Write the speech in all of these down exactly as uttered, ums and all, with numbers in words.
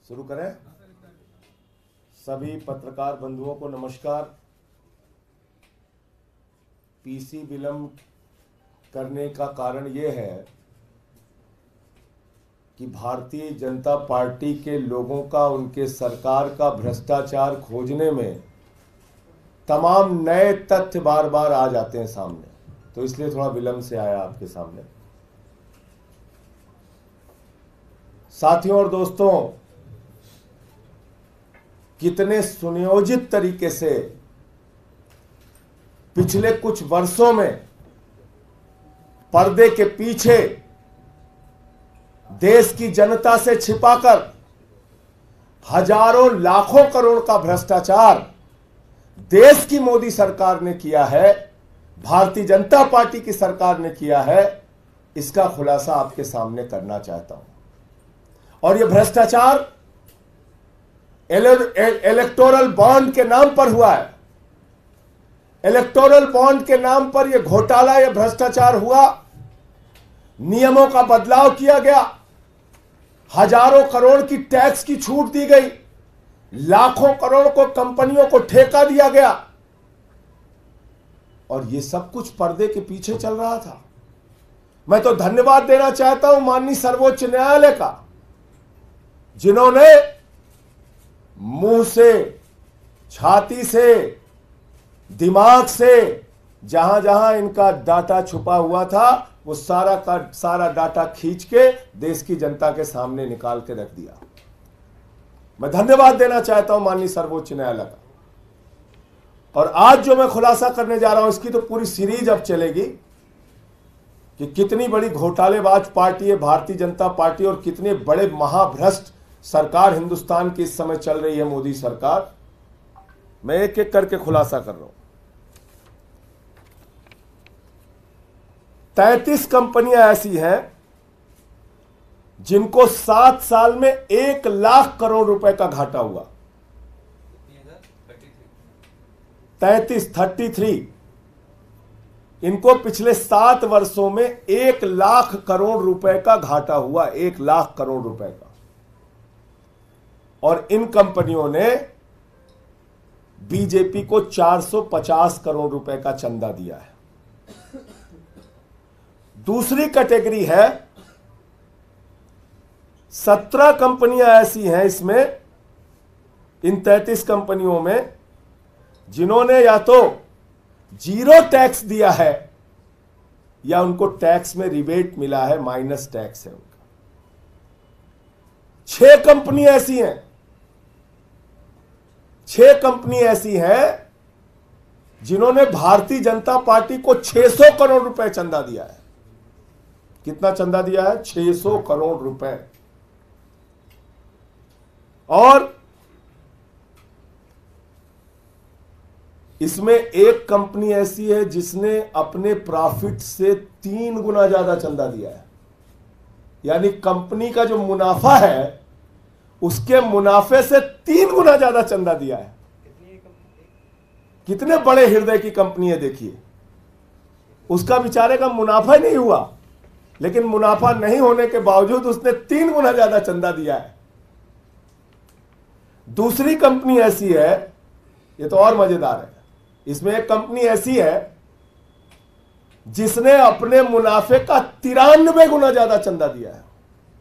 शुरू करें। सभी पत्रकार बंधुओं को नमस्कार। पीसी विलंब करने का कारण यह है कि भारतीय जनता पार्टी के लोगों का उनके सरकार का भ्रष्टाचार खोजने में तमाम नए तथ्य बार बार आ जाते हैं सामने, तो इसलिए थोड़ा विलंब से आया आपके सामने। साथियों और दोस्तों, कितने सुनियोजित तरीके से पिछले कुछ वर्षों में पर्दे के पीछे देश की जनता से छिपाकर हजारों लाखों करोड़ का भ्रष्टाचार देश की मोदी सरकार ने किया है, भारतीय जनता पार्टी की सरकार ने किया है, इसका खुलासा आपके सामने करना चाहता हूं। और यह भ्रष्टाचार इलेक्टोरल बॉन्ड के नाम पर हुआ है। इलेक्टोरल बॉन्ड के नाम पर यह घोटाला, यह भ्रष्टाचार हुआ। नियमों का बदलाव किया गया, हजारों करोड़ की टैक्स की छूट दी गई, लाखों करोड़ को कंपनियों को ठेका दिया गया, और यह सब कुछ पर्दे के पीछे चल रहा था। मैं तो धन्यवाद देना चाहता हूं माननीय सर्वोच्च न्यायालय का, जिन्होंने मुंह से, छाती से, दिमाग से जहां जहां इनका डाटा छुपा हुआ था वो सारा का सारा डाटा खींच के देश की जनता के सामने निकाल के रख दिया। मैं धन्यवाद देना चाहता हूं माननीय सर्वोच्च न्यायालय का। और आज जो मैं खुलासा करने जा रहा हूं, इसकी तो पूरी सीरीज अब चलेगी कि कितनी बड़ी घोटालेबाज पार्टी है भारतीय जनता पार्टी और कितने बड़े महाभ्रष्ट सरकार हिंदुस्तान की इस समय चल रही है मोदी सरकार। मैं एक एक करके खुलासा कर रहा हूं। तैंतीस कंपनियां ऐसी हैं जिनको सात साल में एक लाख करोड़ रुपए का घाटा हुआ। तैंतीस थर्टी थ्री इनको पिछले सात वर्षों में एक लाख करोड़ रुपए का घाटा हुआ, एक लाख करोड़ रुपए का। और इन कंपनियों ने बीजेपी को चार सौ पचास करोड़ रुपए का चंदा दिया है। दूसरी कैटेगरी है, सत्रह कंपनियां ऐसी हैं इसमें, इन तैंतीस कंपनियों में, जिन्होंने या तो जीरो टैक्स दिया है या उनको टैक्स में रिबेट मिला है, माइनस टैक्स है उनका। छह कंपनी ऐसी हैं, छह कंपनी ऐसी हैं जिन्होंने भारतीय जनता पार्टी को छह सौ करोड़ रुपए चंदा दिया है। कितना चंदा दिया है? छह सौ करोड़ रुपए। और इसमें एक कंपनी ऐसी है जिसने अपने प्रॉफिट से तीन गुना ज्यादा चंदा दिया है। यानी कंपनी का जो मुनाफा है उसके मुनाफे से तीन गुना ज्यादा चंदा दिया है। कितने बड़े हृदय की कंपनी है देखिए। उसका बेचारे का मुनाफा ही नहीं हुआ, लेकिन मुनाफा नहीं होने के बावजूद उसने तीन गुना ज्यादा चंदा दिया है। दूसरी कंपनी ऐसी है, ये तो और मजेदार है, इसमें एक कंपनी ऐसी है जिसने अपने मुनाफे का तिरानवे गुना ज्यादा चंदा दिया है।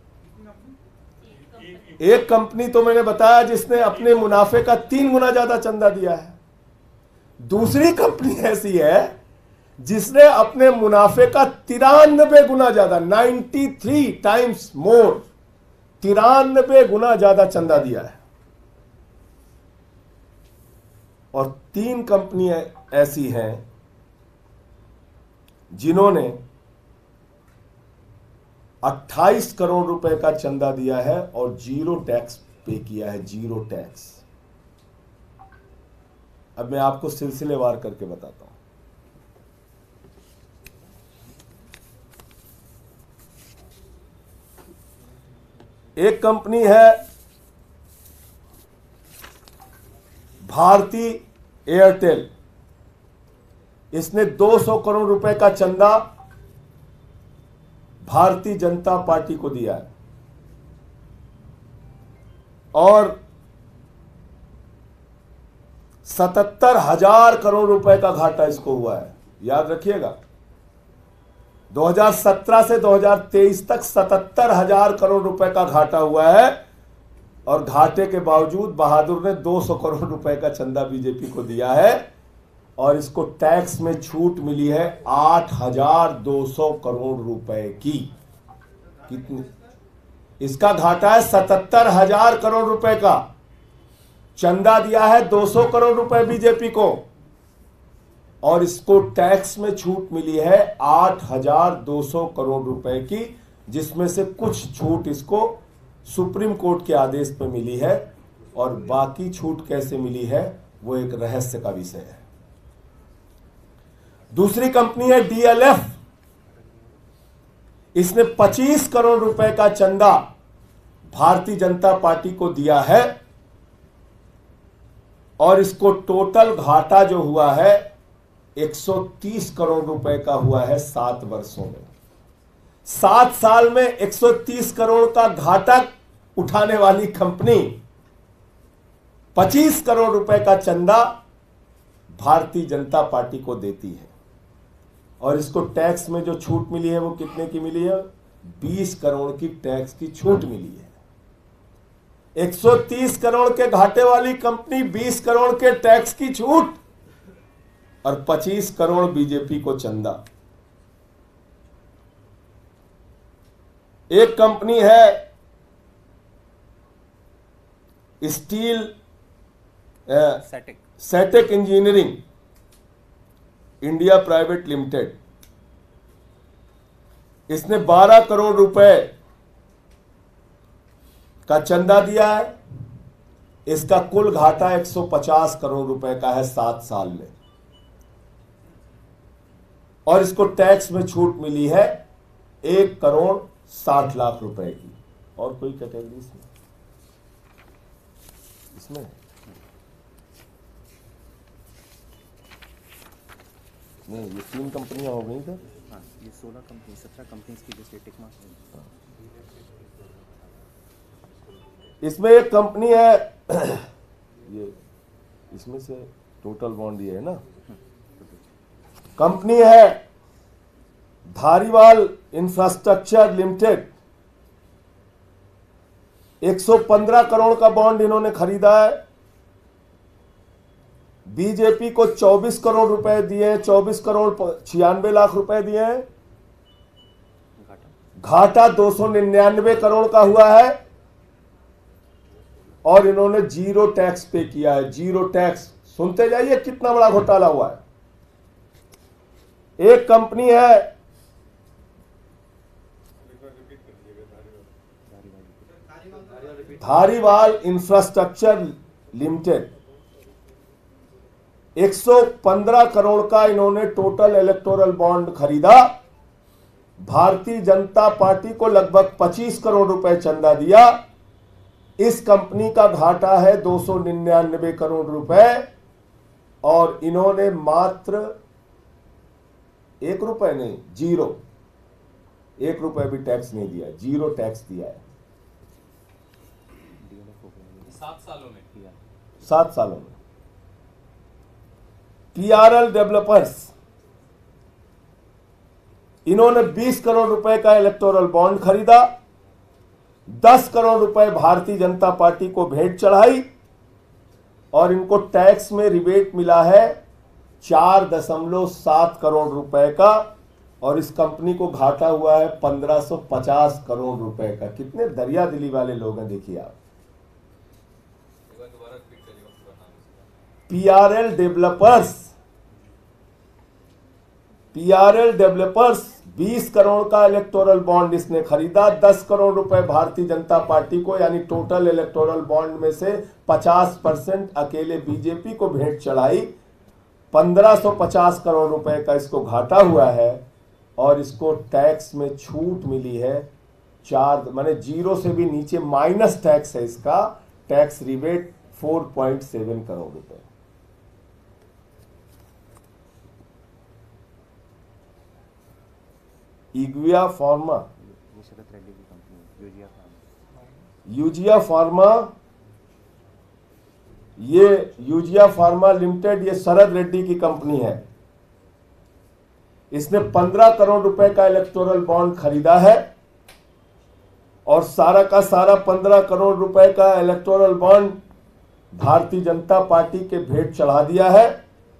एक कंपनी तो मैंने बताया जिसने अपने मुनाफे का तीन गुना ज्यादा चंदा दिया है। दूसरी कंपनी ऐसी है जिसने अपने मुनाफे का तिरानवे गुना ज्यादा, नाइन्टी थ्री टाइम्स मोर, तिरानवे गुना ज्यादा चंदा दिया है। और तीन कंपनियां ऐसी हैं जिन्होंने अट्ठाईस करोड़ रुपए का चंदा दिया है और जीरो टैक्स पे किया है, जीरो टैक्स। अब मैं आपको सिलसिलेवार करके बताता हूं। एक कंपनी है भारती एयरटेल, इसने दो सौ करोड़ रुपए का चंदा भारतीय जनता पार्टी को दिया है। और सतहत्तर हजार करोड़ रुपए का घाटा इसको हुआ है। याद रखिएगा, दो हज़ार सत्रह से दो हज़ार तेईस तक सतहत्तर हजार करोड़ रुपए का घाटा हुआ है, और घाटे के बावजूद बहादुर ने दो सौ करोड़ रुपए का चंदा बीजेपी को दिया है, और इसको टैक्स में छूट मिली है आठ हजार दो सौ करोड़ रुपए की। कितनी? इसका घाटा है सतहत्तर हजार करोड़ रुपए का, चंदा दिया है दो सौ करोड़ रुपए बीजेपी को, और इसको टैक्स में छूट मिली है आठ हजार दो सौ करोड़ रुपए की, जिसमें से कुछ छूट इसको सुप्रीम कोर्ट के आदेश पे मिली है, और बाकी छूट कैसे मिली है वो एक रहस्य का विषय है। दूसरी कंपनी है डीएलएफ। इसने पच्चीस करोड़ रुपए का चंदा भारतीय जनता पार्टी को दिया है, और इसको टोटल घाटा जो हुआ है एक सौ तीस करोड़ रुपए का हुआ है सात वर्षों में। सात साल में एक सौ तीस करोड़ का घाटा उठाने वाली कंपनी पच्चीस करोड़ रुपए का चंदा भारतीय जनता पार्टी को देती है, और इसको टैक्स में जो छूट मिली है वो कितने की मिली है? बीस करोड़ की टैक्स की छूट मिली है। एक सौ तीस करोड़ के घाटे वाली कंपनी, बीस करोड़ के टैक्स की छूट, और पच्चीस करोड़ बीजेपी को चंदा। एक कंपनी है स्टील सेटेक सेटेक इंजीनियरिंग इंडिया प्राइवेट लिमिटेड। इसने बारह करोड़ रुपए का चंदा दिया है। इसका कुल घाटा एक सौ पचास करोड़ रुपए का है सात साल में, और इसको टैक्स में छूट मिली है एक करोड़ साठ लाख रुपए की। और कोई कैटेगरी इसमें इसमें नहीं, ये तीन कंपनियां हो गई सर। हाँ, ये सोलह कंपनी सत्रह कंपनी की जो स्टेटिक मार्क है। इसमें एक कंपनी है ये, इसमें से टोटल बॉन्ड ये है ना, कंपनी है धारीवाल इंफ्रास्ट्रक्चर लिमिटेड। एक सौ पंद्रह करोड़ का बॉन्ड इन्होंने खरीदा है। बीजेपी को चौबीस करोड़ रुपए दिए, चौबीस करोड़ छियानवे लाख रुपए दिए हैं। घाटा दो सौ निन्यानवे करोड़ का हुआ है, और इन्होंने जीरो टैक्स पे किया है। जीरो टैक्स, सुनते जाइए कितना बड़ा घोटाला हुआ है। एक कंपनी है धारीवाल इंफ्रास्ट्रक्चर लिमिटेड। एक सौ पंद्रह करोड़ का इन्होंने टोटल इलेक्टोरल बॉन्ड खरीदा। भारतीय जनता पार्टी को लगभग पच्चीस करोड़ रुपए चंदा दिया। इस कंपनी का घाटा है दो सौ निन्यानवे करोड़ रुपए, और इन्होंने मात्र एक रुपए नहीं, जीरो, एक रुपए भी टैक्स नहीं दिया, जीरो टैक्स दिया है सात सालों में किया सात सालों में। पीआरएल डेवलपर्स, इन्होंने बीस करोड़ रुपए का इलेक्टोरल बॉन्ड खरीदा। दस करोड़ रुपए भारतीय जनता पार्टी को भेंट चढ़ाई, और इनको टैक्स में रिबेट मिला है चार दशमलव सात करोड़ रुपए का, और इस कंपनी को घाटा हुआ है पंद्रह सौ पचास करोड़ रुपए का। कितने दरिया दिली वाले लोग हैं, देखिए आप। पीआरएल डेवलपर्स पीआरएल डेवलपर्स बीस करोड़ का इलेक्टोरल बॉन्ड इसने खरीदा। दस करोड़ रुपए भारतीय जनता पार्टी को, यानी टोटल इलेक्टोरल बॉन्ड में से पचास परसेंट अकेले बीजेपी को भेंट चढ़ाई। पंद्रह सौ पचास करोड़ रुपए का इसको घाटा हुआ है, और इसको टैक्स में छूट मिली है चार, माने जीरो से भी नीचे माइनस टैक्स है इसका। टैक्स रिबेट चार पॉइंट सात करोड़ रुपए। इग्विया फार्मा, शरद रेड्डी की company Eugia pharma. Eugia pharma ये यूजिया फार्मा लिमिटेड, ये शरद रेड्डी की कंपनी है। इसने पंद्रह करोड़ रुपए का इलेक्टोरल बॉन्ड खरीदा है और सारा का सारा पंद्रह करोड़ रुपए का electoral bond Bharatiya Janata party के भेंट चढ़ा दिया है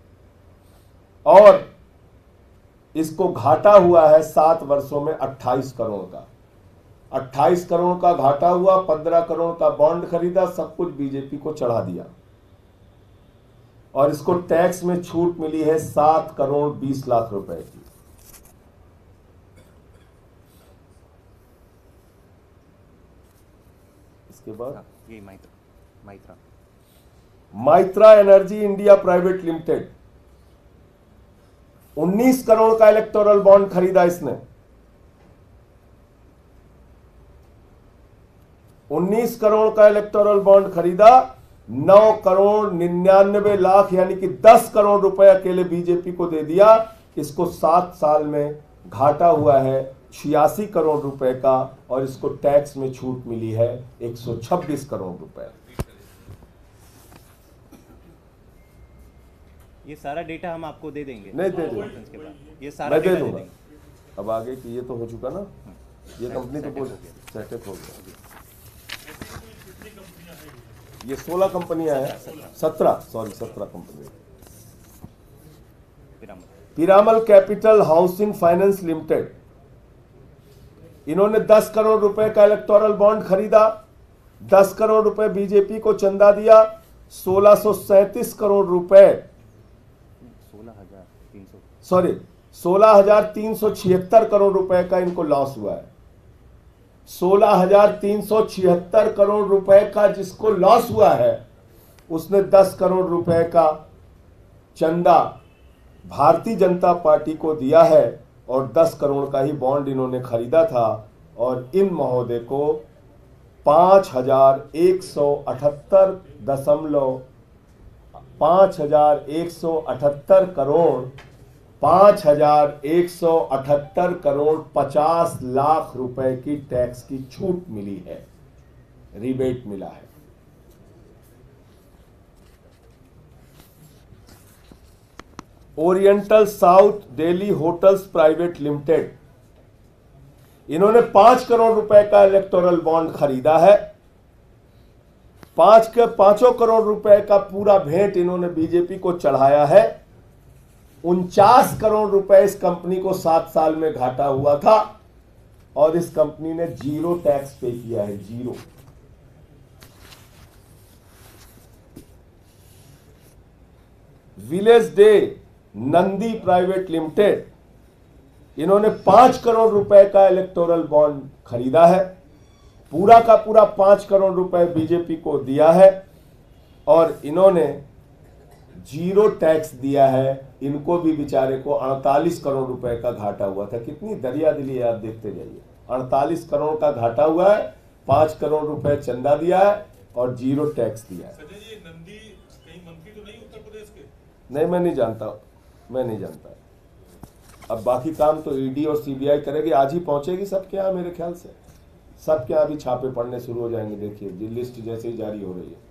और इसको घाटा हुआ है सात वर्षों में अट्ठाईस करोड़ का। अट्ठाईस करोड़ का घाटा हुआ, पंद्रह करोड़ का बॉन्ड खरीदा, सब कुछ बीजेपी को चढ़ा दिया और इसको टैक्स में छूट मिली है सात करोड़ बीस लाख रुपए की। इसके बाद ये Maitra Maitra Maitra energy India private limited, उन्नीस करोड़ का इलेक्टोरल बॉन्ड खरीदा इसने। उन्नीस करोड़ का इलेक्टोरल बॉन्ड खरीदा, नौ करोड़ निन्यानवे लाख यानी कि दस करोड़ रुपए अकेले बीजेपी को दे दिया। इसको सात साल में घाटा हुआ है छियासी करोड़ रुपए का और इसको टैक्स में छूट मिली है एक सौ छब्बीस करोड़ रुपए। ये सारा डेटा हम आपको दे देंगे। नहीं दे दूंगा, के बाद ये सारा मैं दे डेटा दे दूंगा। देंगे। अब आगे की ये तो हो चुका ना, ये कंपनी तो बोल सेटअप हो गया। ये सोलह कंपनियां हैं, सत्रह सॉरी सत्रह company. Piramal Piramal capital housing finance limited, इन्होंने दस करोड़ रुपए का इलेक्टोरल बॉन्ड खरीदा, दस करोड़ रुपए बीजेपी को चंदा दिया, सोलह सौ सैंतीस करोड़ रुपए सोलह हजार तीन सौ सॉरी सोलह हजार तीन सौ छिहत्तर करोड़ रुपए का इनको लॉस हुआ है। सोलह हजार तीन सौ छिहत्तर करोड़ रुपए का जिसको लॉस हुआ है उसने दस करोड़ रुपए का चंदा भारतीय जनता पार्टी को दिया है और दस करोड़ का ही बॉन्ड इन्होंने खरीदा था और इन महोदय को पांच हजार एक सौ अठहत्तर दशमलव पांच हजार एक सौ अठहत्तर करोड़ पांच हजार एक सौ अठहत्तर करोड़ पचास लाख रुपए की टैक्स की छूट मिली है, रिबेट मिला है। Oriental south Delhi hotels private limited, इन्होंने पांच करोड़ रुपए का इलेक्टोरल बॉन्ड खरीदा है। पांच के पांचों करोड़ रुपए का पूरा भेंट इन्होंने बीजेपी को चढ़ाया है। उनचास करोड़ रुपए इस कंपनी को सात साल में घाटा हुआ था और इस कंपनी ने जीरो टैक्स पे किया है, zero. Village de Nandi private limited, इन्होंने पांच करोड़ रुपए का इलेक्टोरल बॉन्ड खरीदा है, पूरा का पूरा पांच करोड़ रुपए बीजेपी को दिया है और इन्होंने जीरो टैक्स दिया है। इनको भी बेचारे को अड़तालीस करोड़ रुपए का घाटा हुआ था। कितनी दरिया दिली है, आप देखते जाइए। अड़तालीस करोड़ का घाटा हुआ है, पांच करोड़ रुपए चंदा दिया है और जीरो टैक्स दिया है। संजय जी, नंदी कहीं मंत्री तो नहीं उत्तर प्रदेश के? नहीं, मैं नहीं जानता, मैं नहीं जानता। अब बाकी काम तो ईडी और सीबीआई करेगी। आज ही पहुंचेगी सबके यहाँ, मेरे ख्याल से सबके यहाँ भी छापे पड़ने शुरू हो जाएंगे। देखिए जी, लिस्ट जैसे ही जारी हो रही है।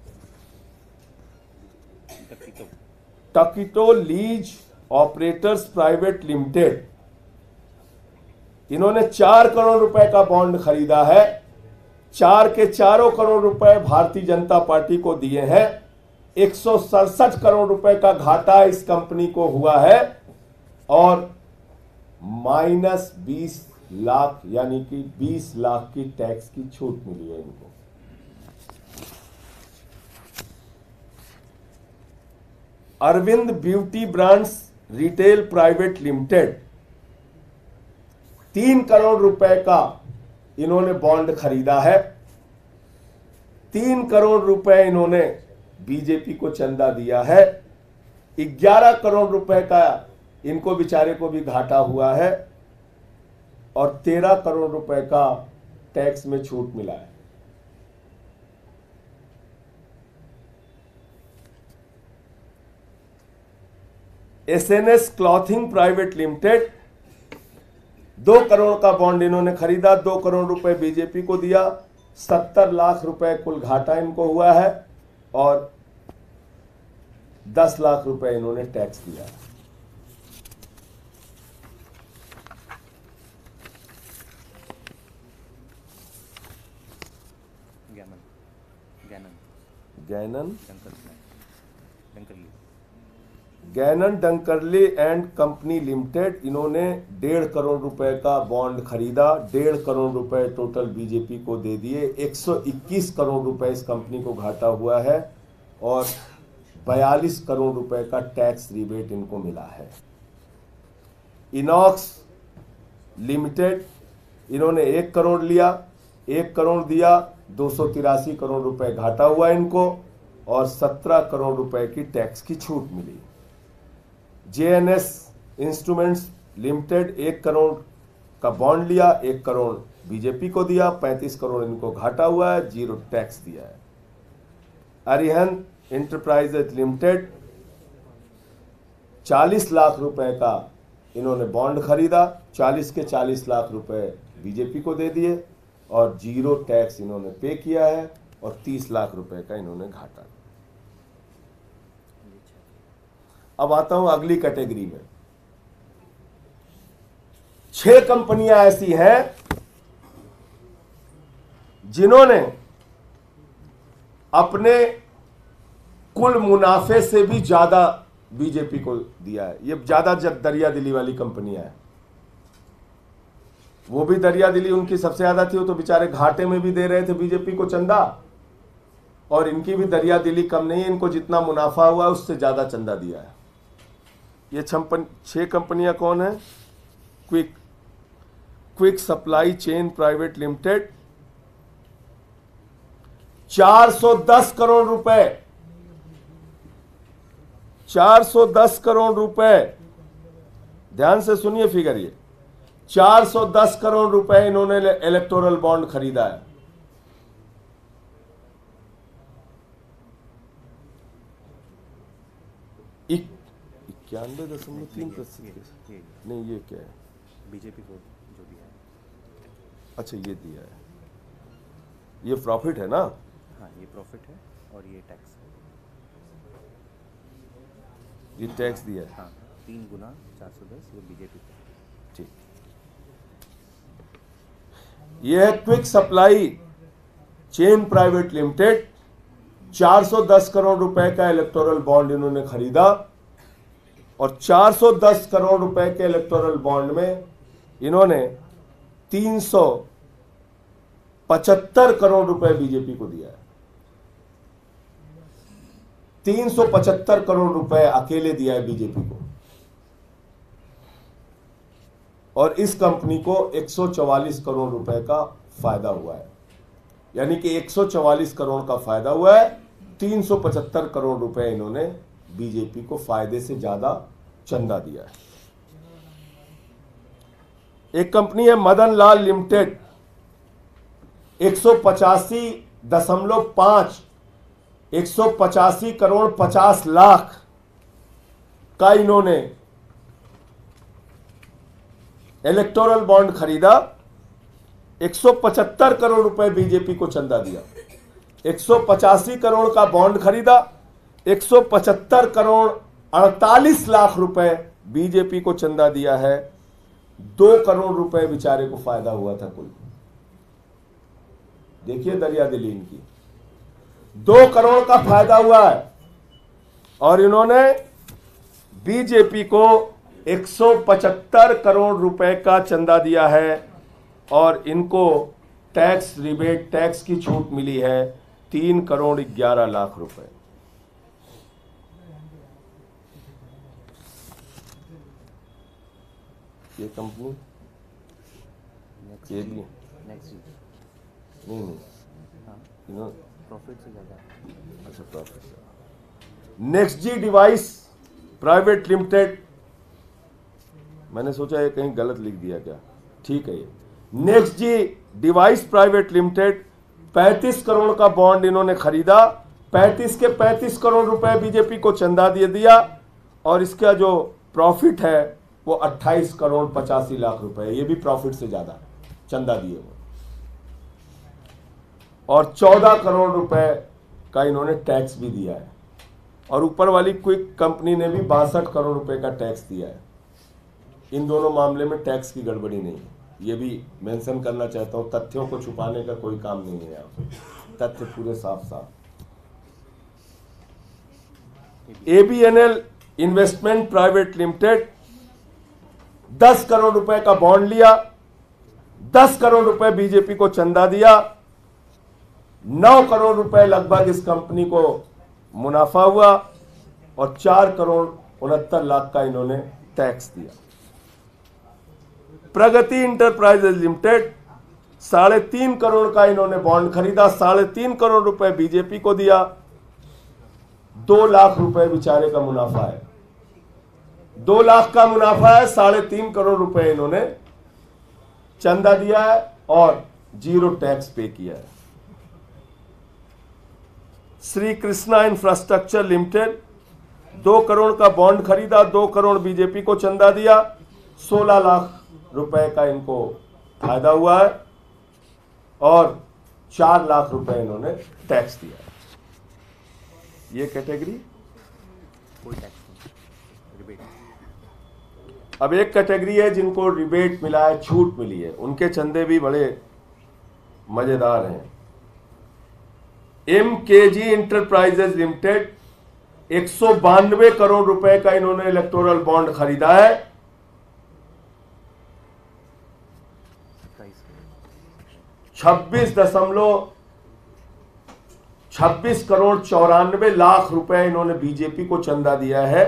टकीटो लीज ऑपरेटर्स प्राइवेट लिमिटेड, इन्होंने चार करोड़ रुपए का बॉन्ड खरीदा है। चार के चारों करोड़ रुपए भारतीय जनता पार्टी को दिए हैं। एक सौ सड़सठ करोड़ रुपए का घाटा इस कंपनी को हुआ है और माइनस बीस लाख यानी कि बीस लाख की टैक्स की छूट मिली है इनको। Arvind beauty brands retail private limited, तीन करोड़ रुपए का इन्होंने बॉन्ड खरीदा है। तीन करोड़ रुपए इन्होंने बीजेपी को चंदा दिया है। ग्यारह करोड़ रुपए का इनको बेचारे को भी घाटा हुआ है और तेरह करोड़ रुपए का टैक्स में छूट मिला है। एसएनएस क्लॉथिंग प्राइवेट लिमिटेड, दो करोड़ का बॉन्ड इन्होंने खरीदा, दो करोड़ रुपए बीजेपी को दिया, सत्तर लाख रुपए कुल घाटा इनको हुआ है और दस लाख रुपए इन्होंने टैक्स दिया है। Gannon Gannon Gannon Dunkerley Gannon Dunkerley and company limited, इन्होंने डेढ़ करोड़ रुपए का बॉन्ड खरीदा, डेढ़ करोड़ रुपए टोटल बीजेपी को दे दिए, एक सौ इक्कीस करोड़ रुपए इस कंपनी को घाटा हुआ है और बयालीस करोड़ रुपए का टैक्स रिबेट इनको मिला है। इनॉक्स लिमिटेड, इन्होंने एक करोड़ लिया, एक करोड़ दिया, दो सौ तिरासी करोड़ रुपए घाटा हुआ इनको और सत्रह करोड़ रुपए की टैक्स की छूट मिली। J N S instruments limited, एक करोड़ का बॉन्ड लिया, एक करोड़ बीजेपी को दिया, पैंतीस करोड़ इनको घाटा हुआ है, जीरो टैक्स दिया है। अरिहंत इंटरप्राइजेज लिमिटेड, चालीस लाख रुपए का इन्होंने बॉन्ड खरीदा, चालीस के चालीस लाख रुपए बीजेपी को दे दिए और जीरो टैक्स इन्होंने पे किया है और तीस लाख रुपए का इन्होंने घाटा। अब आता हूं अगली कैटेगरी में। छह कंपनियां ऐसी हैं जिन्होंने अपने कुल मुनाफे से भी ज्यादा बीजेपी को दिया है। ये ज्यादा दरिया दिली वाली कंपनियां हैं। वो भी दरिया दिली उनकी सबसे ज्यादा थी, वो तो बेचारे घाटे में भी दे रहे थे बीजेपी को चंदा, और इनकी भी दरिया दिली कम नहीं है, इनको जितना मुनाफा हुआ है उससे ज्यादा चंदा दिया है। ये छप्पन छह कंपनियां कौन है? Quick quick supply chain private limited, चार सौ दस करोड़ रुपए चार सौ दस करोड़ रुपए, ध्यान से सुनिए फिगर, ये चार सौ दस करोड़ रुपए इन्होंने इलेक्टोरल बॉन्ड खरीदा है। इक्यानवे दशमलव तीन प्रतिशत नहीं, ये क्या है? बीजेपी को जो दिया है। अच्छा, ये दिया है, ये प्रॉफिट है ना? हाँ, ये प्रॉफिट है और ये टैक्स है। ये टैक्स दिया है। हाँ, तीन गुना चार सौ दस ये बीजेपी को। ठीक, ये है quick supply chain private limited, चार सौ दस करोड़ रुपए का इलेक्टोरल बॉन्ड इन्होंने खरीदा और चार सौ दस करोड़ रुपए के इलेक्टोरल बॉन्ड में इन्होंने तीन सौ पचहत्तर करोड़ रुपए बीजेपी को दिया है। तीन सौ पचहत्तर करोड़ रुपए अकेले दिया है बीजेपी को और इस कंपनी को एक सौ चौवालीस करोड़ रुपए का फायदा हुआ है। यानी कि एक सौ चौवालीस करोड़ का फायदा हुआ है, तीन सौ पचहत्तर करोड़ रुपए इन्होंने बीजेपी को फायदे से ज्यादा चंदा दिया है। एक कंपनी है मदन लाल लिमिटेड, एक सौ पचासी दशमलव पांच एक सौ पचासी करोड़ पचास लाख का इन्होंने इलेक्टोरल बॉन्ड खरीदा, एक सौ पचहत्तर करोड़ रुपए बीजेपी को चंदा दिया। एक सौ पचासी करोड़ का बॉन्ड खरीदा, एक सौ पचहत्तर करोड़ अड़तालीस लाख रुपए बीजेपी को चंदा दिया है। दो करोड़ रुपए बेचारे को फायदा हुआ था कुल। देखिए दरिया दिली इनकी, दो करोड़ का फायदा हुआ है और इन्होंने बीजेपी को एक सौ पचहत्तर करोड़ रुपए का चंदा दिया है और इनको टैक्स रिबेट, टैक्स की छूट मिली है तीन करोड़ ग्यारह लाख रुपए। ये कंपनी ये भी नेक्स्ट जी। नहीं नहीं हाँ, इन्होंने प्रॉफिट से ज़्यादा। अच्छा profit. Next G device private limited, मैंने सोचा ये कहीं गलत लिख दिया क्या, ठीक है। ये next G device private limited, पैंतीस करोड़ का बॉन्ड इन्होंने खरीदा, पैंतीस के पैंतीस करोड़ रुपए बीजेपी को चंदा दे दिया और इसका जो प्रॉफिट है वो अट्ठाईस करोड़ पचासी लाख रुपए, ये भी प्रॉफिट से ज्यादा चंदा दिए वो, और चौदह करोड़ रुपए का इन्होंने टैक्स भी दिया है। और ऊपर वाली क्विक कंपनी ने भी बासठ करोड़ रुपए का टैक्स दिया है। इन दोनों मामले में टैक्स की गड़बड़ी नहीं है, ये भी मेंशन करना चाहता हूं। तथ्यों को छुपाने का कोई काम नहीं है, यहाँ पे तथ्य पूरे साफ साफ। एबीएनएल इन्वेस्टमेंट प्राइवेट लिमिटेड दस करोड़ रुपए का बॉन्ड लिया, दस करोड़ रुपए बीजेपी को चंदा दिया, नौ करोड़ रुपए लगभग इस कंपनी को मुनाफा हुआ और चार करोड़ उनहत्तर लाख का इन्होंने टैक्स दिया। प्रगति इंटरप्राइजेज लिमिटेड साढ़े तीन करोड़ का इन्होंने बॉन्ड खरीदा, साढ़े तीन करोड़ रुपए बीजेपी को दिया, दो लाख रुपए बेचारे का मुनाफा है, दो लाख का मुनाफा है, साढ़े तीन करोड़ रुपए इन्होंने चंदा दिया है और जीरो टैक्स पे किया है। श्री कृष्णा इंफ्रास्ट्रक्चर लिमिटेड दो करोड़ का बॉन्ड खरीदा, दो करोड़ बीजेपी को चंदा दिया, सोलह लाख रुपए का इनको फायदा हुआ है और चार लाख रुपए इन्होंने टैक्स दिया। ये कैटेगरी। कोई टैक्स नहीं, रिबेट। अब एक कैटेगरी है जिनको रिबेट मिला है, छूट मिली है, उनके चंदे भी बड़े मजेदार हैं। एम के जी इंटरप्राइजेज लिमिटेड एक सौ बानवे करोड़ रुपए का इन्होंने इलेक्टोरल बॉन्ड खरीदा है, छब्बीस दशमलव छब्बीस करोड़ चौरानवे लाख रुपए इन्होंने बीजेपी को चंदा दिया है,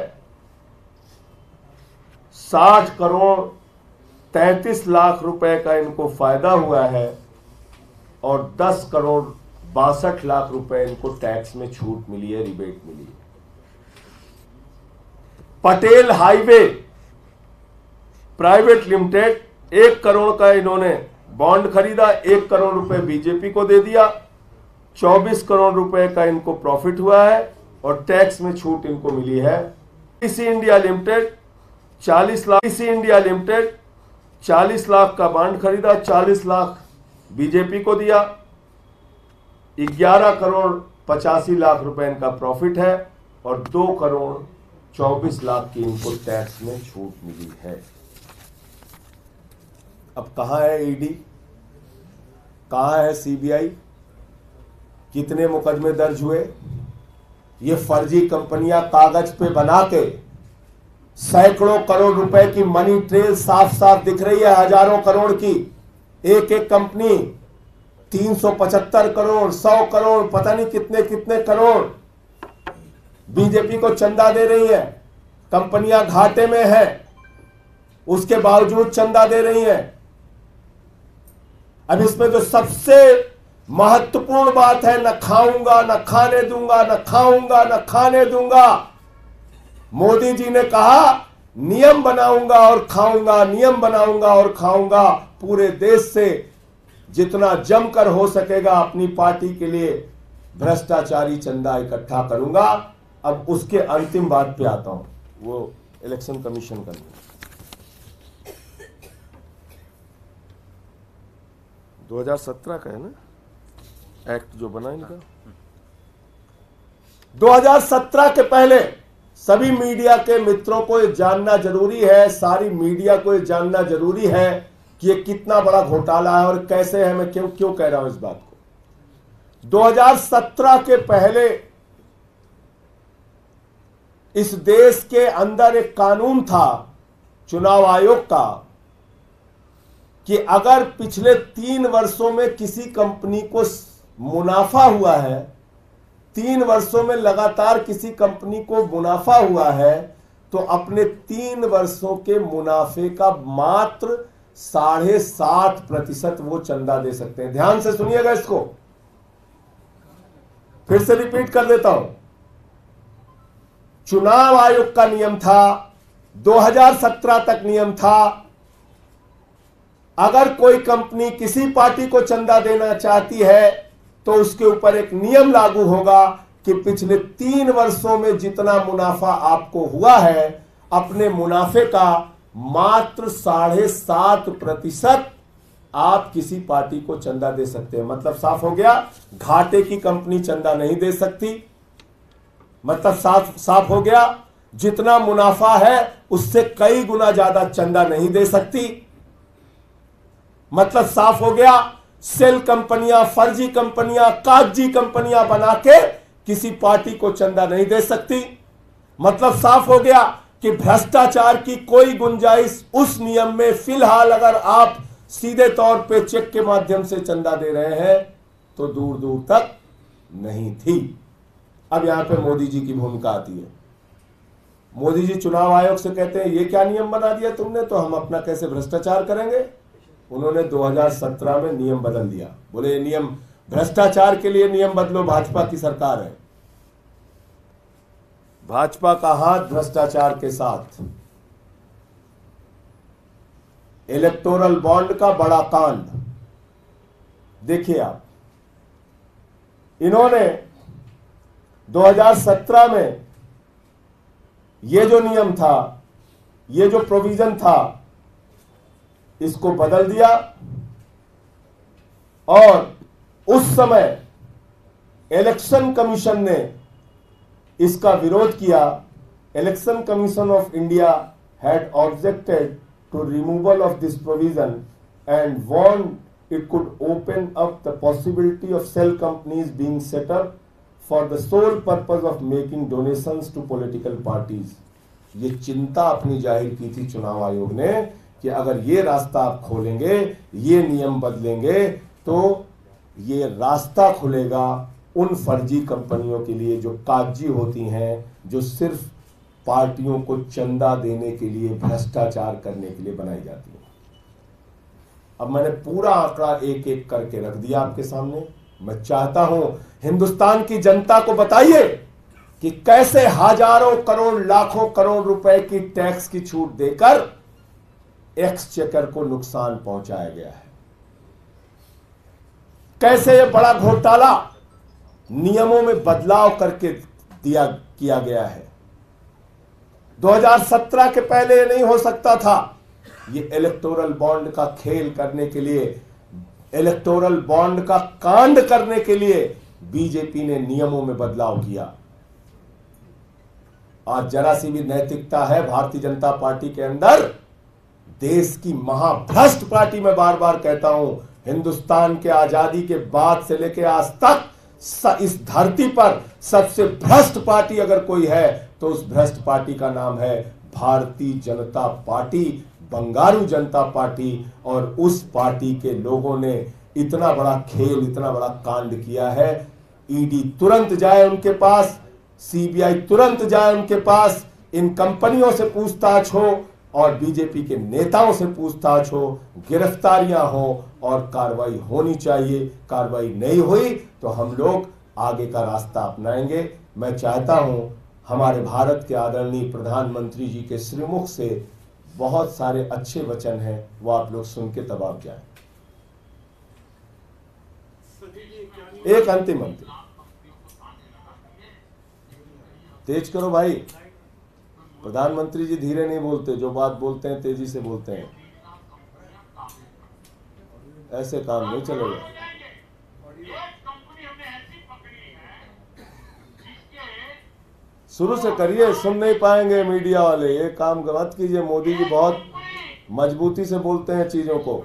साठ करोड़ तैंतीस लाख रुपए का इनको फायदा हुआ है और दस करोड़ बासठ लाख रुपए इनको टैक्स में छूट मिली है, रिबेट मिली है। पटेल हाईवे प्राइवेट लिमिटेड एक करोड़ का इन्होंने बॉन्ड खरीदा, एक करोड़ रुपए बीजेपी को दे दिया, चौबीस करोड़ रुपए का इनको प्रॉफिट हुआ है और टैक्स में छूट इनको मिली है। इसी इंडिया लिमिटेड चालीस लाख इसी इंडिया लिमिटेड चालीस लाख का बॉन्ड खरीदा, चालीस लाख बीजेपी को दिया, ग्यारह करोड़ पचासी लाख रुपए इनका प्रॉफिट है और दो करोड़ चौबीस लाख की इनको टैक्स में छूट मिली है। अब कहां है ईडी, कहां है सीबीआई, कितने मुकदमे दर्ज हुए? ये फर्जी कंपनियां कागज पे बना के सैकड़ों करोड़ रुपए की मनी ट्रेल साफ साफ दिख रही है, हजारों करोड़ की। एक एक कंपनी तीन सौ पचहत्तर करोड़, सौ करोड़, पता नहीं कितने कितने करोड़ बीजेपी को चंदा दे रही है। कंपनियां घाटे में हैं, उसके बावजूद चंदा दे रही हैं। अब इसमें जो सबसे महत्वपूर्ण बात है, न खाऊंगा न खाने दूंगा, न खाऊंगा न खाने दूंगा। मोदी जी ने कहा नियम बनाऊंगा और खाऊंगा, नियम बनाऊंगा और खाऊंगा। पूरे देश से जितना जमकर हो सकेगा अपनी पार्टी के लिए भ्रष्टाचारी चंदा इकट्ठा करूंगा। अब उसके अंतिम बात पे आता हूं, वो इलेक्शन कमीशन का दो हज़ार सत्रह का है ना एक्ट जो बना इनका। दो हज़ार सत्रह के पहले सभी मीडिया के मित्रों को ये जानना जरूरी है, सारी मीडिया को ये जानना जरूरी है कि ये कितना बड़ा घोटाला है और कैसे है। मैं क्यों क्यों कह रहा हूं इस बात को। दो हज़ार सत्रह के पहले इस देश के अंदर एक कानून था चुनाव आयोग का कि अगर पिछले तीन वर्षों में किसी कंपनी को मुनाफा हुआ है, तीन वर्षों में लगातार किसी कंपनी को मुनाफा हुआ है, तो अपने तीन वर्षों के मुनाफे का मात्र साढ़े सात प्रतिशत वो चंदा दे सकते हैं। ध्यान से सुनिएगा इसको, फिर से रिपीट कर देता हूं। चुनाव आयोग का नियम था, दो हज़ार सत्रह तक नियम था, अगर कोई कंपनी किसी पार्टी को चंदा देना चाहती है तो उसके ऊपर एक नियम लागू होगा कि पिछले तीन वर्षों में जितना मुनाफा आपको हुआ है, अपने मुनाफे का मात्र साढ़े सात प्रतिशत आप किसी पार्टी को चंदा दे सकते हैं। मतलब साफ हो गया, घाटे की कंपनी चंदा नहीं दे सकती, मतलब साफ साफ हो गया, जितना मुनाफा है उससे कई गुना ज्यादा चंदा नहीं दे सकती। मतलब साफ हो गया, सेल कंपनियां, फर्जी कंपनियां, कागजी कंपनियां बना के किसी पार्टी को चंदा नहीं दे सकती। मतलब साफ हो गया कि भ्रष्टाचार की कोई गुंजाइश उस नियम में फिलहाल अगर आप सीधे तौर पे चेक के माध्यम से चंदा दे रहे हैं तो दूर दूर तक नहीं थी। अब यहां पे मोदी जी की भूमिका आती है। मोदी जी चुनाव आयोग से कहते हैं ये क्या नियम बना दिया तुमने, तो हम अपना कैसे भ्रष्टाचार करेंगे। उन्होंने दो हज़ार सत्रह में नियम बदल दिया, बोले ये नियम भ्रष्टाचार के लिए नियम बदलो, भाजपा की सरकार है। भाजपा का हाथ भ्रष्टाचार के साथ। इलेक्टोरल बॉन्ड का बड़ा कांड देखिए आप, इन्होंने दो हज़ार सत्रह में ये जो नियम था, ये जो प्रोविजन था, इसको बदल दिया और उस समय इलेक्शन कमीशन ने इसका विरोध किया। Election commission of India had objected to removal of this provision and warned it could open up the possibility of shell companies being set up for the sole purpose of making donations to political parties. ये चिंता अपनी जाहिर की थी चुनाव आयोग ने कि अगर ये रास्ता आप खोलेंगे, ये नियम बदलेंगे, तो ये रास्ता खुलेगा उन फर्जी कंपनियों के लिए जो कागजी होती हैं, जो सिर्फ पार्टियों को चंदा देने के लिए, भ्रष्टाचार करने के लिए बनाई जाती हैं। अब मैंने पूरा आंकड़ा एक एक करके रख दिया आपके सामने। मैं चाहता हूं हिंदुस्तान की जनता को बताइए कि कैसे हजारों करोड़, लाखों करोड़ रुपए की टैक्स की छूट देकर एक्सचेकर को नुकसान पहुंचाया गया है। कैसे यह बड़ा घोटाला नियमों में बदलाव करके दिया किया गया है। दो हज़ार सत्रह के पहले ये नहीं हो सकता था। ये इलेक्टोरल बॉन्ड का खेल करने के लिए, इलेक्टोरल बॉन्ड का कांड करने के लिए बीजेपी ने नियमों में बदलाव किया। आज जरा सी भी नैतिकता है भारतीय जनता पार्टी के अंदर, देश की महाभ्रष्ट पार्टी, मैं बार बार कहता हूं, हिंदुस्तान के आजादी के बाद से लेकर आज तक इस धरती पर सबसे भ्रष्ट पार्टी अगर कोई है तो उस भ्रष्ट पार्टी का नाम है भारतीय जनता पार्टी, बंगारू जनता पार्टी। और उस पार्टी के लोगों ने इतना बड़ा खेल, इतना बड़ा कांड किया है। ईडी तुरंत जाए उनके पास, सीबीआई तुरंत जाए उनके पास, इन कंपनियों से पूछताछ हो और बीजेपी के नेताओं से पूछताछ हो, गिरफ्तारियां हो और कार्रवाई होनी चाहिए। कार्रवाई नहीं हुई तो हम लोग आगे का रास्ता अपनाएंगे। मैं चाहता हूं हमारे भारत के आदरणीय प्रधानमंत्री जी के श्रीमुख से बहुत सारे अच्छे वचन हैं, वो आप लोग सुन के तब आप जाएं। एक अंतिम अंतिम तेज करो भाई, प्रधानमंत्री जी धीरे नहीं बोलते, जो बात बोलते हैं तेजी से बोलते हैं, ऐसे काम नहीं चलेगा। शुरू से करिए, सुन नहीं पाएंगे मीडिया वाले, ये काम मत कीजिए। मोदी जी बहुत मजबूती से बोलते हैं चीजों को।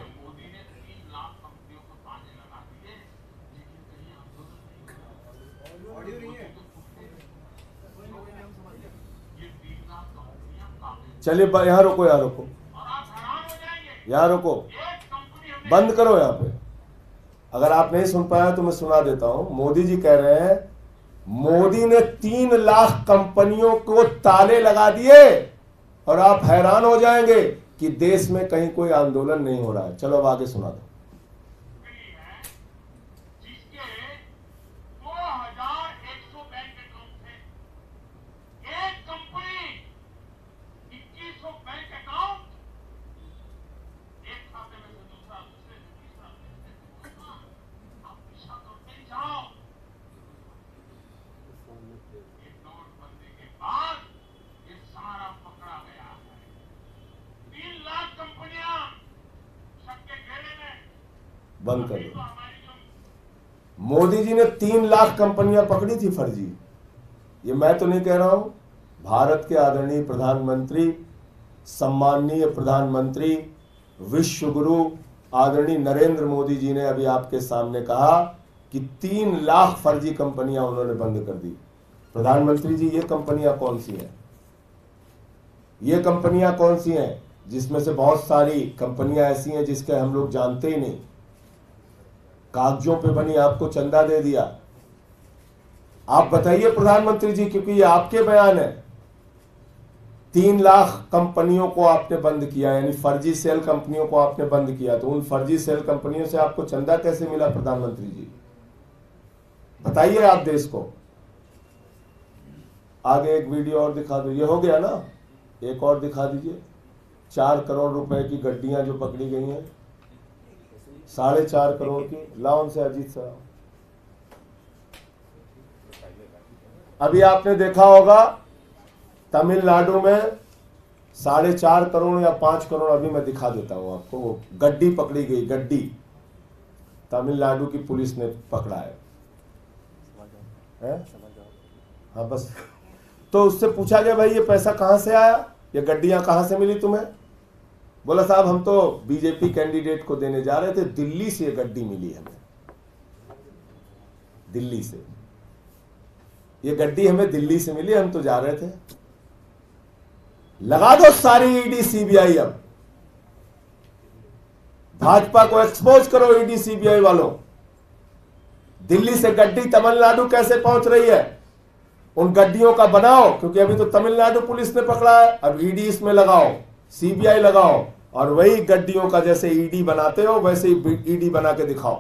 चलिए यहां रुको, यहां रुको, यहां रुको, बंद करो यहां पे। अगर आप नहीं सुन पाए तो मैं सुना देता हूं। मोदी जी कह रहे हैं मोदी ने तीन लाख कंपनियों को ताले लगा दिए और आप हैरान हो जाएंगे कि देश में कहीं कोई आंदोलन नहीं हो रहा है। चलो अब आगे सुना दो। बंद कर दो। मोदी जी ने तीन लाख कंपनियां पकड़ी थी फर्जी, ये मैं तो नहीं कह रहा हूं, भारत के आदरणीय प्रधानमंत्री, सम्माननीय प्रधानमंत्री, विश्व गुरु आदरणीय नरेंद्र मोदी जी ने अभी आपके सामने कहा कि तीन लाख फर्जी कंपनियां उन्होंने बंद कर दी। प्रधानमंत्री जी, ये कंपनियां कौन सी हैं? ये कंपनियां कौन सी हैं जिसमें से बहुत सारी कंपनियां ऐसी हैं जिसके हम लोग जानते ही नहीं, कागजों पे बनी, आपको चंदा दे दिया। आप बताइए प्रधानमंत्री जी, क्योंकि ये आपके बयान है। तीन लाख कंपनियों को आपने बंद किया, यानी फर्जी सेल कंपनियों को आपने बंद किया, तो उन फर्जी सेल कंपनियों से आपको चंदा कैसे मिला प्रधानमंत्री जी? बताइए आप देश को। आगे एक वीडियो और दिखा दो, ये हो गया ना, एक और दिखा दीजिए। चार करोड़ रुपए की गड्डियां जो पकड़ी गई हैं, साढ़े चार करोड़ की। लाओ से अजीत साहब, अभी आपने देखा होगा तमिलनाडु में साढ़े चार करोड़ या पांच करोड़, अभी मैं दिखा देता हूं आपको, वो गड्डी पकड़ी गई, गड्डी तमिलनाडु की पुलिस ने पकड़ा है, है? हाँ बस। तो उससे पूछा गया, भाई ये पैसा कहां से आया, ये गड्डियां कहां से मिली तुम्हें? बोला साहब हम तो बीजेपी कैंडिडेट को देने जा रहे थे, दिल्ली से ये गड्डी मिली हमें, दिल्ली से ये गड्डी हमें दिल्ली से मिली, हम तो जा रहे थे। लगा दो सारी ईडी सीबीआई, अब भाजपा को एक्सपोज करो ईडी सीबीआई वालों। दिल्ली से गड्डी तमिलनाडु कैसे पहुंच रही है, उन गड्डियों का बनाओ, क्योंकि अभी तो तमिलनाडु पुलिस ने पकड़ा है, अब ईडी इसमें लगाओ, सीबीआई लगाओ, और वही गड्डियों का जैसे ईडी बनाते हो वैसे ही ईडी बना के दिखाओ।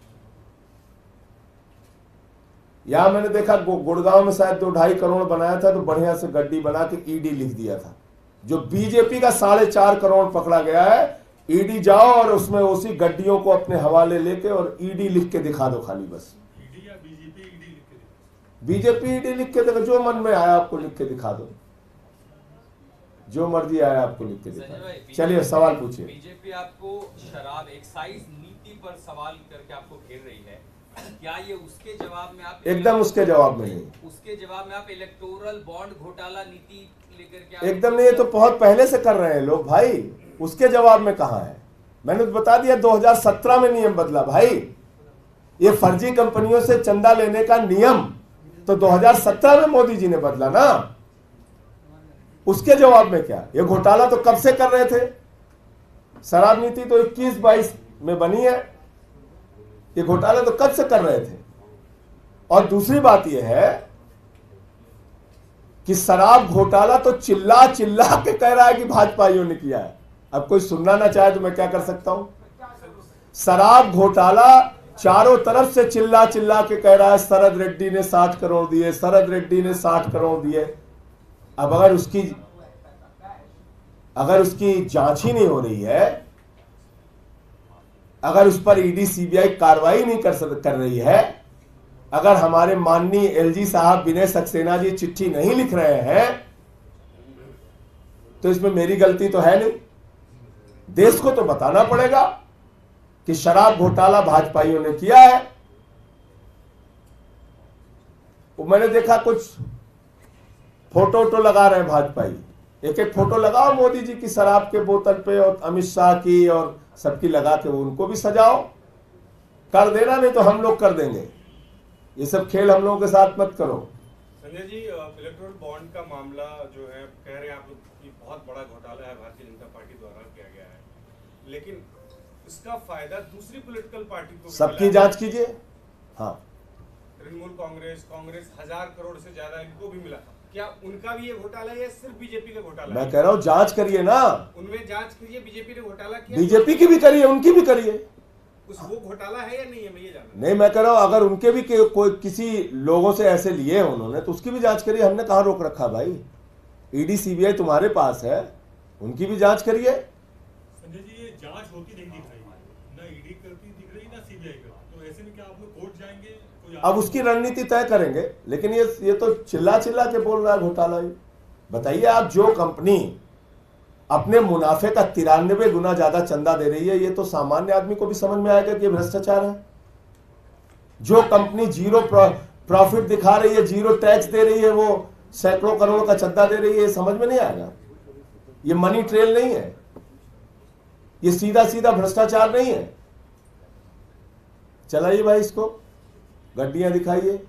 यहां मैंने देखा गुड़गांव में शायद दो ढाई करोड़ बनाया था, तो बढ़िया से गड्डी बना के ईडी लिख दिया था। जो बीजेपी का साढ़े चार करोड़ पकड़ा गया है, ईडी जाओ और उसमें उसी गड्डियों को अपने हवाले लेके और ईडी लिख के दिखा दो खाली, बस ईडी या बीजेपी ईडी लिख के दिखा, बीजेपी ईडी लिख के देखो, जो मन में आया आपको लिख के दिखा दो, जो मर्जी आया आपको लिख के दिखा। चलिए सवाल पूछिए। बीजेपी आपको शराब एक्साइज नीति पर सवाल करके आपको घेर रही है, क्या ये उसके जवाब में आप एकदम उसके जवाब में नहीं, उसके जवाब में आप इलेक्टोरल बॉन्ड घोटाला नीति लेकर के एकदम नहीं, ये तो बहुत पहले से कर रहे हैं लोग भाई, उसके जवाब में कहां है? मैंने तो बता दिया दो हज़ार सत्रह में नियम बदला भाई, ये फर्जी कंपनियों से चंदा लेने का नियम तो दो हज़ार सत्रह में मोदी जी ने बदला ना, उसके जवाब में क्या? ये घोटाला तो कब से कर रहे थे, शराब नीति तो इक्कीस बाईस में बनी है, ये घोटाला तो कब से कर रहे थे। और दूसरी बात यह है कि शराब घोटाला तो चिल्ला चिल्ला के कह रहा है कि भाजपाइयों ने किया है, अब कोई सुनना ना चाहे तो मैं क्या कर सकता हूं। शराब घोटाला चारों तरफ से चिल्ला चिल्ला के कह रहा है शरद रेड्डी ने साठ करोड़ दिए, शरद रेड्डी ने साठ करोड़ दिए। अब अगर उसकी अगर उसकी जांच ही नहीं हो रही है, अगर उस पर ईडी सीबीआई कार्रवाई नहीं कर सक, कर रही है, अगर हमारे माननीय एलजी साहब विनय सक्सेना जी चिट्ठी नहीं लिख रहे हैं, तो इसमें मेरी गलती तो है नहीं। देश को तो बताना पड़ेगा कि शराब घोटाला भाजपाइयों ने किया है। वो मैंने देखा कुछ फोटो वोटो लगा रहे हैं भाजपाई, एक एक फोटो लगाओ मोदी जी की शराब के बोतल पे और अमित शाह की और सबकी लगा के वो उनको भी सजाओ, कर देना, नहीं तो हम लोग कर देंगे। ये सब खेल हम लोगों के साथ मत करो। संजय जी, इलेक्टोरल बॉन्ड का मामला जो है कह रहे हैं आप कि बहुत बड़ा घोटाला है, भारतीय जनता पार्टी द्वारा किया गया है, लेकिन इसका फायदा दूसरी पॉलिटिकल पार्टी को, सबकी जांच कीजिए। हाँ, तृणमूल कांग्रेस कांग्रेस हजार करोड़ से ज्यादा इनको भी मिला, क्या उनका भी ये घोटाला है या सिर्फ बीजेपी का घोटाला? मैं कह रहा हूं जांच करिए ना, उनमें जांच कीजिए, बीजेपी ने घोटाला किया, बीजेपी की भी करिए, उनकी भी करिए। उस वो घोटाला है या नहीं है, मैं ये जानना। नहीं, मैं कह रहा हूं अगर उनके भी के, कोई किसी लोगों से ऐसे लिए हैं उन्होंने, तो उसकी भी जांच करिए। हमने कहां रोक रखा भाई, ईडी सीबीआई तुम्हारे पास है, उनकी भी जांच करिए। संजय जी, ये जांच होती नहीं दिख रही, ना ईडी करती दिख रही ना सीबीआई करती, तो ऐसे में क्या आप लोग कोर्ट जाएंगे? कोई अब उसकी रणनीति तय करेंगे, लेकिन ये ये तो चिल्ला चिल्ला के बोल रहा है घोटाला। ये बताइए आप, जो कंपनी अपने मुनाफे का तिरानवे गुना ज्यादा चंदा दे रही है, ये तो सामान्य आदमी को भी समझ में आएगा कि ये भ्रष्टाचार है। जो कंपनी जीरो प्रॉफिट दिखा रही है, जीरो टैक्स दे रही है, वो सैकड़ों करोड़ का चंदा दे रही है, समझ में नहीं आएगा। ये मनी ट्रेल नहीं है, ये सीधा सीधा भ्रष्टाचार नहीं है। चलाइए भाई इसको, गड्डियां दिखाइए।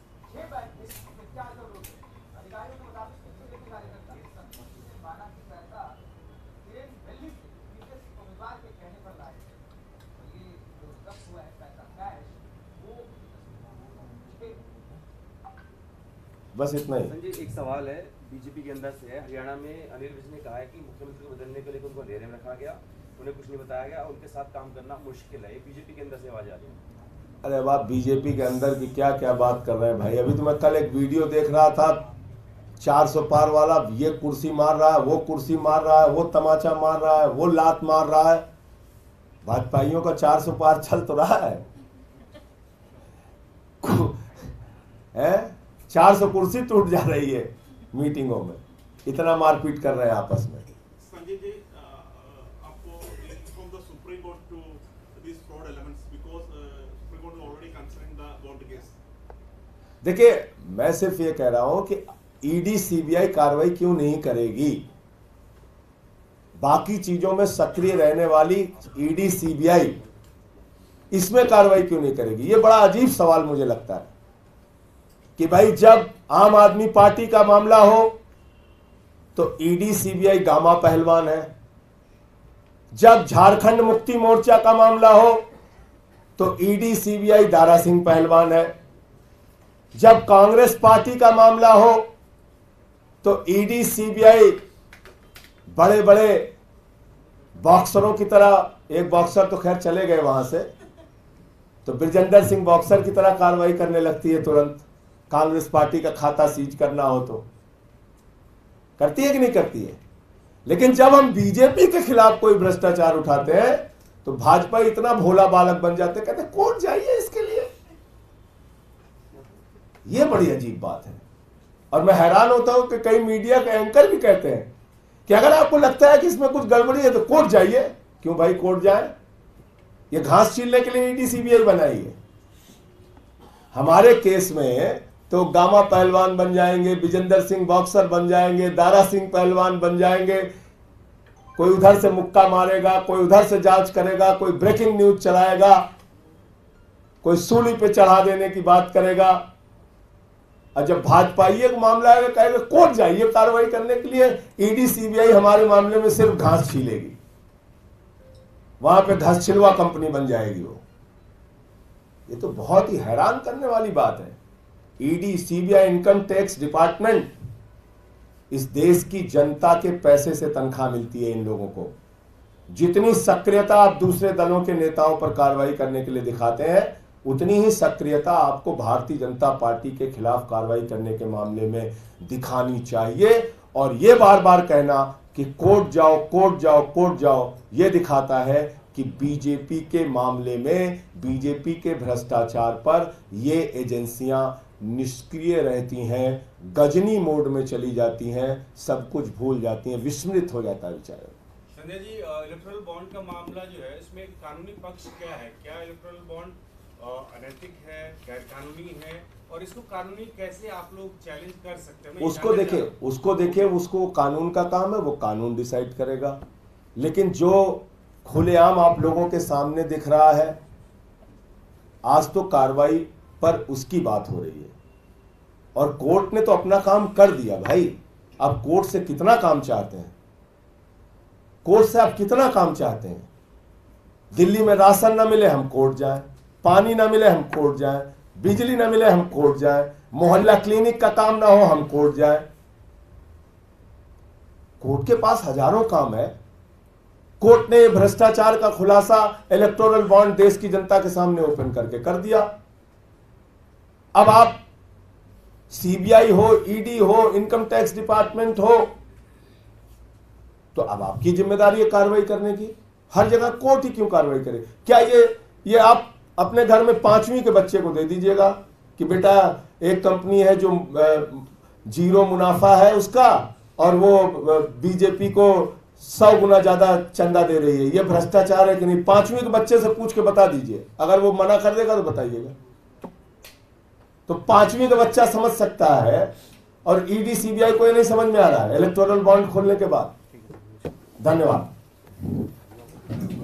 बस इतना ही। संजय, एक सवाल है बीजेपी के अंदर से है। हरियाणा में अनिल विज ने कहा है कि मुख्यमंत्री को बदलने के लिए उनको अंधेरे में रखा गया, उन्हें कुछ नहीं बताया गया, उनके साथ काम करना मुश्किल है। ये बीजेपी के अंदर से आवाज आ रही है। अरे बाप, बीजेपी के अंदर की क्या क्या बात कर रहे हैं भाई। अभी तो मैं कल एक वीडियो देख रहा था, चार सौ पार वाला, ये कुर्सी मार रहा है, वो कुर्सी मार रहा है, वो तमाचा मार रहा है, वो लात मार रहा है। भाजपाइयों का चार सौ पार चल तो रहा है, है? चार सौ कुर्सी टूट जा रही है मीटिंगों में, इतना मारपीट कर रहे हैं आपस में। संजय जी, आपको from the supreme court to this fraud elements because supreme court already concerning the bond case. देखिए, मैं सिर्फ ये कह रहा हूं कि ईडी सीबीआई कार्रवाई क्यों नहीं करेगी। बाकी चीजों में सक्रिय रहने वाली ईडी सीबीआई इसमें कार्रवाई क्यों नहीं करेगी, ये बड़ा अजीब सवाल मुझे लगता है। कि भाई जब आम आदमी पार्टी का मामला हो तो ईडी सीबीआई गामा पहलवान है, जब झारखंड मुक्ति मोर्चा का मामला हो तो ईडी सीबीआई दारा सिंह पहलवान है, जब कांग्रेस पार्टी का मामला हो तो ईडी सीबीआई बड़े बड़े बॉक्सरों की तरह, एक बॉक्सर तो खैर चले गए वहां से, तो ब्रिजेंद्र सिंह बॉक्सर की तरह कार्रवाई करने लगती है तुरंत। कांग्रेस पार्टी का खाता सीज करना हो तो करती है कि नहीं करती है। लेकिन जब हम बीजेपी के खिलाफ कोई भ्रष्टाचार उठाते हैं तो भाजपा इतना भोला बालक बन जाते, कहते कोर्ट जाइए इसके लिए। यह बड़ी अजीब बात है। और मैं हैरान होता हूं कि कई मीडिया के एंकर भी कहते हैं कि अगर आपको लगता है कि इसमें कुछ गड़बड़ी है तो कोर्ट जाइए। क्यों भाई कोर्ट जाए? ये घास छीलने के लिए ईडी सीबीआई बनाई है। हमारे केस में तो गामा पहलवान बन जाएंगे, विजेंद्र सिंह बॉक्सर बन जाएंगे, दारा सिंह पहलवान बन जाएंगे। कोई उधर से मुक्का मारेगा, कोई उधर से जांच करेगा, कोई ब्रेकिंग न्यूज चलाएगा, कोई सूली पे चढ़ा देने की बात करेगा। और जब भाजपाई का मामला है कहेगा कोर्ट जाइए कार्रवाई करने के लिए, ईडी सीबीआई हमारे मामले में सिर्फ घास छीलेगी, वहां पे घास छिलवा कंपनी बन जाएगी वो। ये तो बहुत ही हैरान करने वाली बात है। ED CBI income tax department, इस देश की जनता के पैसे से तनख्वाह मिलती है इन लोगों को। जितनी सक्रियता आप दूसरे दलों के नेताओं पर कार्रवाई करने के लिए दिखाते हैं, उतनी ही सक्रियता आपको भारतीय जनता पार्टी के खिलाफ कार्रवाई करने के मामले में दिखानी चाहिए। और यह बार बार कहना कि कोर्ट जाओ कोर्ट जाओ कोर्ट जाओ, यह दिखाता है कि बीजेपी के मामले में, बीजेपी के भ्रष्टाचार पर ये एजेंसियां निष्क्रिय रहती हैं, गजनी मोड में चली जाती हैं, सब कुछ भूल जाती हैं, विस्मृत हो जाता है बेचारा। संजय जी, इलेक्टोरल बॉन्ड का मामला जो है, इसमें कानूनी पक्ष क्या है? क्या इलेक्टोरल बॉन्ड अनैतिक है, गैर कानूनी है, और इसको कानूनी कैसे आप लोग चैलेंज कर सकते हैं? उसको देखिए उसको देखिए उसको कानून का काम है, वो कानून डिसाइड करेगा। लेकिन जो खुलेआम आप लोगों के सामने दिख रहा है, आज तो कार्रवाई पर उसकी बात हो रही है और कोर्ट ने तो अपना काम कर दिया भाई। अब कोर्ट से कितना काम चाहते हैं? कोर्ट से आप कितना काम चाहते हैं? दिल्ली में राशन ना मिले हम कोर्ट जाएं, पानी ना मिले हम कोर्ट जाएं, बिजली ना मिले हम कोर्ट जाएं, मोहल्ला क्लिनिक का काम ना हो हम कोर्ट जाएं। कोर्ट के पास हजारों काम है। कोर्ट ने भ्रष्टाचार का खुलासा इलेक्टोरल बॉन्ड देश की जनता के सामने ओपन करके कर दिया। अब आप सीबीआई हो, ईडी हो, इनकम टैक्स डिपार्टमेंट हो, तो अब आपकी जिम्मेदारी है कार्रवाई करने की। हर जगह कोर्ट ही क्यों कार्रवाई करे? क्या ये ये आप अपने घर में पांचवी के बच्चे को दे दीजिएगा कि बेटा एक कंपनी है जो जीरो मुनाफा है उसका और वो बीजेपी को सौ गुना ज्यादा चंदा दे रही है, ये भ्रष्टाचार है कि नहीं? पांचवी के बच्चे से पूछ के बता दीजिए। अगर वो मना कर देगा तो बताइएगा। तो पांचवी का बच्चा समझ सकता है, और ईडी सीबीआई को ये नहीं समझ में आ रहा है इलेक्टोरल बॉन्ड खोलने के बाद। धन्यवाद।